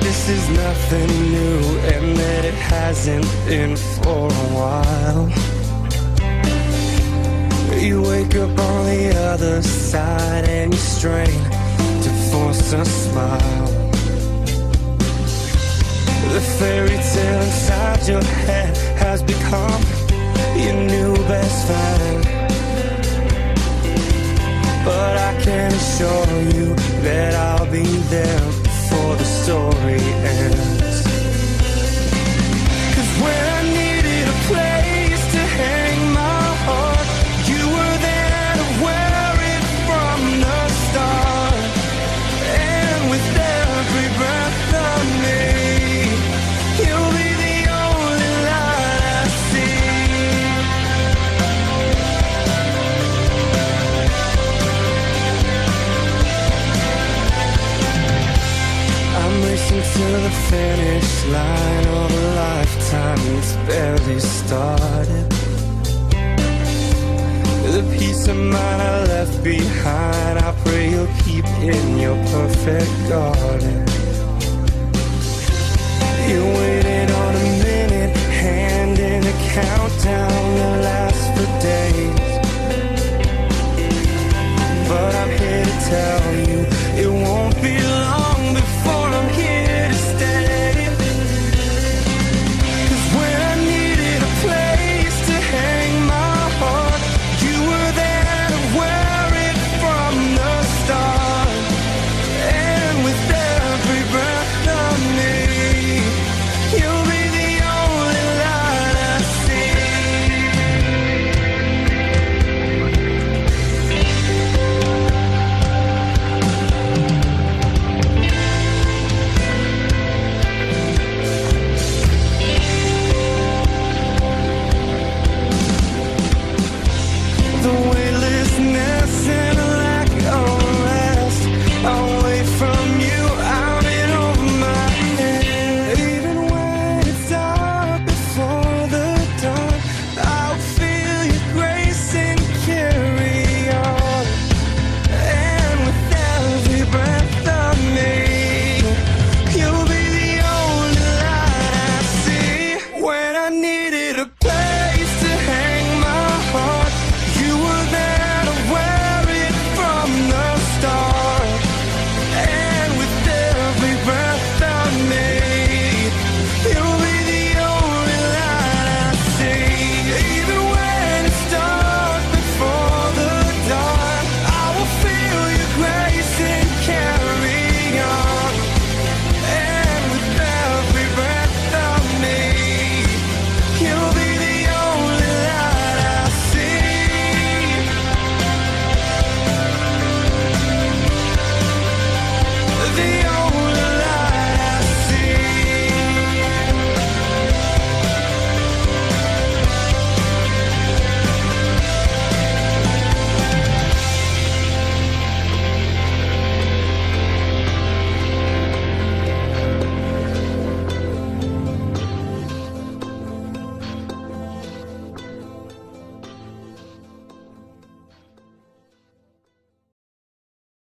this is nothing new, and that it hasn't been for a while. You wake up on the other side and you strain to force a smile. The fairy tale inside your head has become your new best friend. But I can assure you that I'll be there before the story ends. 'Cause when I needed a place to hang my heart, you were there to wear it from the start. And with every breath of me, you'll be the only light I see. I'm racing to the finish line of a lifetime that's barely started. The peace of mind I left behind, I pray you'll keep in your perfect garden. You waited on a minute hand in a countdown that lasts for days. But I'm here to tell you it won't be long before I'm here to stay. 'Cause when I needed a place to hang my heart, you were there to wear it from the start. And with every breath of me, you'll be the only light I see. The weightlessness and a lack of rest, I